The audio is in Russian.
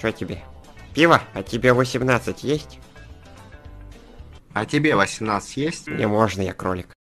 Что тебе? Пиво? А тебе 18 есть? А тебе 18 есть? Мне можно, я кролик.